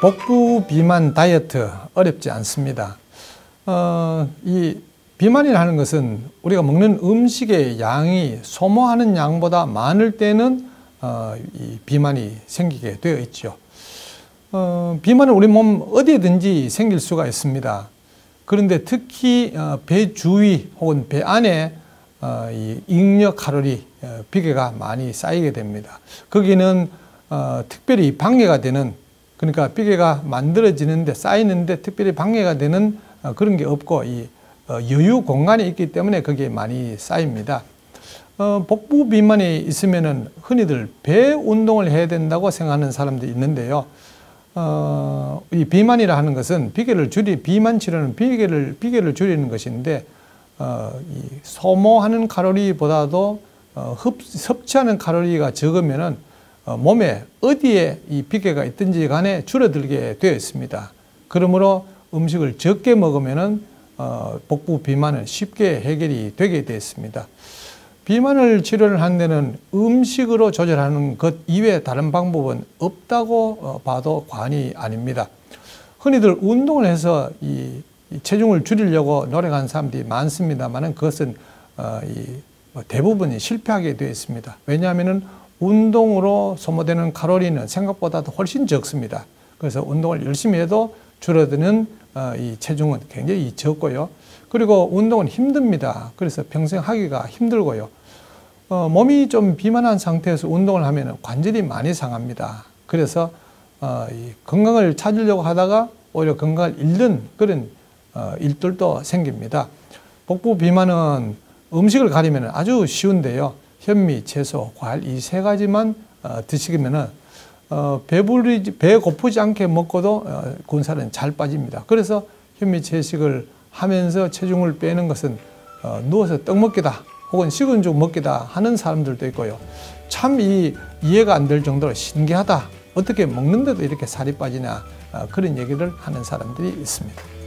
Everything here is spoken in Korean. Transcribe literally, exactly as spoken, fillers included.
복부 비만 다이어트 어렵지 않습니다. 어, 이 비만이라는 것은 우리가 먹는 음식의 양이 소모하는 양보다 많을 때는 어, 이 비만이 생기게 되어 있죠. 어, 비만은 우리 몸 어디에든지 생길 수가 있습니다. 그런데 특히 어, 배 주위 혹은 배 안에 어, 이 잉여 칼로리, 어, 비계가 많이 쌓이게 됩니다. 거기는 어, 특별히 방해가 되는, 그러니까 비계가 만들어지는데 쌓이는데 특별히 방해가 되는 어, 그런 게 없고 이 어, 여유 공간이 있기 때문에 거기에 많이 쌓입니다. 어, 복부 비만이 있으면은 흔히들 배 운동을 해야 된다고 생각하는 사람들이 있는데요. 어, 이 비만이라 하는 것은 비계를 줄이, 비만 치료는 비계를, 비계를 줄이는 것인데, 어, 이 소모하는 칼로리보다도 어, 흡, 섭취하는 칼로리가 적으면은 어, 몸에 어디에 이 비계가 있든지 간에 줄어들게 되어 있습니다. 그러므로 음식을 적게 먹으면은 어, 복부 비만은 쉽게 해결이 되게 되어 있습니다. 비만을 치료를 하는 데는 음식으로 조절하는 것 이외에 다른 방법은 없다고 봐도 과언이 아닙니다. 흔히들 운동을 해서 이, 이 체중을 줄이려고 노력하는 사람들이 많습니다만 그것은 어, 이, 뭐 대부분이 실패하게 되어 있습니다. 왜냐하면 운동으로 소모되는 칼로리는 생각보다도 훨씬 적습니다. 그래서 운동을 열심히 해도 줄어드는 어, 이 체중은 굉장히 적고요. 그리고 운동은 힘듭니다. 그래서 평생 하기가 힘들고요. 어, 몸이 좀 비만한 상태에서 운동을 하면 관절이 많이 상합니다. 그래서 어, 이 건강을 찾으려고 하다가 오히려 건강을 잃는 그런 어, 일들도 생깁니다. 복부 비만은 음식을 가리면 아주 쉬운데요. 현미, 채소, 과일 이 세 가지만 어, 드시면은 어, 배부르지, 배 고프지 않게 먹고도 어, 군살은 잘 빠집니다. 그래서 현미 채식을 하면서 체중을 빼는 것은 어, 누워서 떡 먹기다 혹은 식은 죽 먹기다 하는 사람들도 있고요. 참 이 이해가 안 될 정도로 신기하다. 어떻게 먹는데도 이렇게 살이 빠지냐, 어, 그런 얘기를 하는 사람들이 있습니다.